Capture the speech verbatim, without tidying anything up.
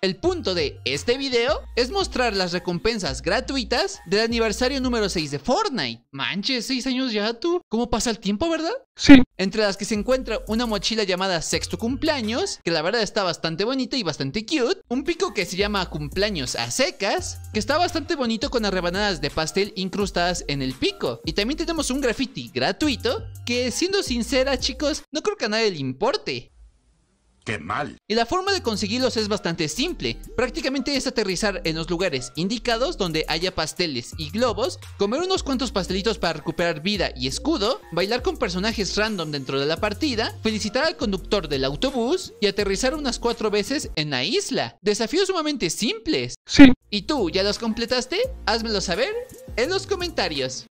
El punto de este video es mostrar las recompensas gratuitas del aniversario número seis de Fortnite. Manches, seis años ya tú. ¿Cómo pasa el tiempo, verdad? Sí. Entre las que se encuentra una mochila llamada Sexto Cumpleaños, que la verdad está bastante bonita y bastante cute. Un pico que se llama Cumpleaños a secas, que está bastante bonito con las rebanadas de pastel incrustadas en el pico. Y también tenemos un graffiti gratuito, que siendo sincera, chicos, no creo que a nadie le importe. ¡Qué mal! Y la forma de conseguirlos es bastante simple. Prácticamente es aterrizar en los lugares indicados donde haya pasteles y globos, comer unos cuantos pastelitos para recuperar vida y escudo, bailar con personajes random dentro de la partida, felicitar al conductor del autobús y aterrizar unas cuatro veces en la isla. Desafíos sumamente simples. Sí. ¿Y tú ya los completaste? Házmelo saber en los comentarios.